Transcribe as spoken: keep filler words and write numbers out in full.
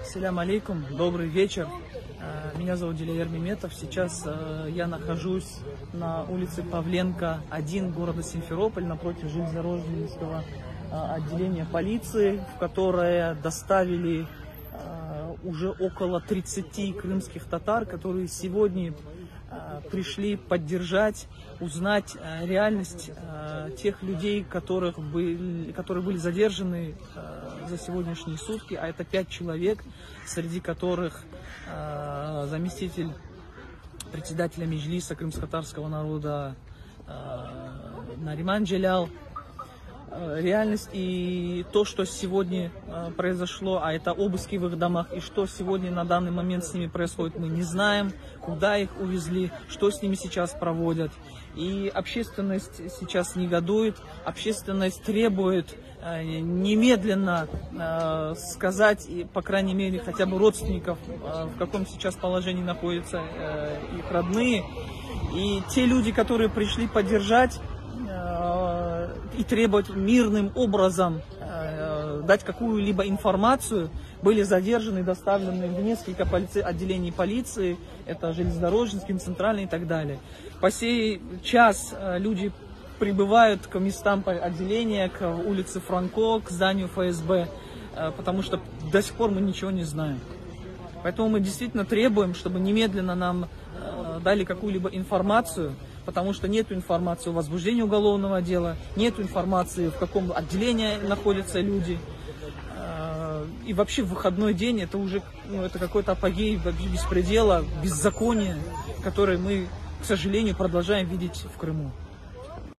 Ассаляму алейкум, добрый вечер. Меня зовут Дилияр Меметов. Сейчас я нахожусь на улице Павленко, один, города Симферополь, напротив железнодорожного отделения полиции, в которое доставили уже около тридцати крымских татар, которые сегодня пришли поддержать, узнать реальность тех людей, которых были, которые были задержаны за сегодняшние сутки, а это пять человек, среди которых заместитель председателя Меджлиса крымско-татарского народа Нариман Джелял. Реальность и то, что сегодня э, произошло, а это обыски в их домах, и что сегодня на данный момент с ними происходит, мы не знаем, куда их увезли, что с ними сейчас проводят. И общественность сейчас негодует, общественность требует э, немедленно э, сказать, по крайней мере, хотя бы родственников, э, в каком сейчас положении находятся э, их родные. И те люди, которые пришли поддержать и требовать мирным образом э, дать какую-либо информацию, были задержаны и доставлены в несколько полиции, отделений полиции, это железнодорожный, центральный и так далее. По сей час э, люди прибывают к местам отделения, к улице Франко, к зданию эф эс бэ, э, потому что до сих пор мы ничего не знаем. Поэтому мы действительно требуем, чтобы немедленно нам э, дали какую-либо информацию, потому что нет информации о возбуждении уголовного дела, нет информации, в каком отделении находятся люди. И вообще в выходной день это уже ну, это какой-то апогей беспредела, беззакония, который мы, к сожалению, продолжаем видеть в Крыму.